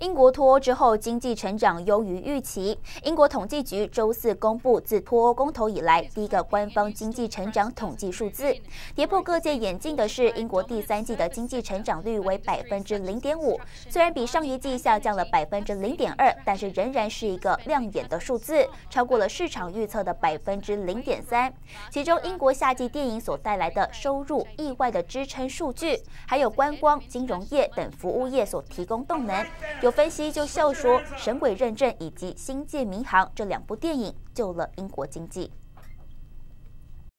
英国脱欧之后，经济成长优于预期。英国统计局周四公布自脱欧公投以来第一个官方经济成长统计数字。跌破各界眼镜的是，英国第三季的经济成长率为0.5%，虽然比上一季下降了0.2%，但是仍然是一个亮眼的数字，超过了市场预测的0.3%。其中，英国夏季电影所带来的收入意外的支撑数据，还有观光、金融业等服务业所提供动能。有分析就笑说，《神鬼认证》以及《星舰迷航》这2部电影救了英国经济。